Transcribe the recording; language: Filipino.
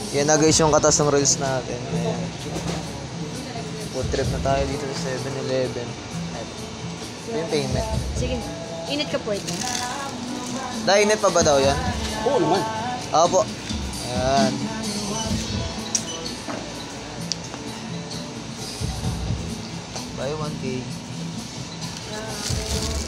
Yan na guys yung katas ng reels natin. Ayan. Food trip na tayo dito sa 7-Eleven. Ito yung payment. Sige. Init ka po ito. Init pa ba daw yan? Oo naman. Opo. Ayan. Buy 1K.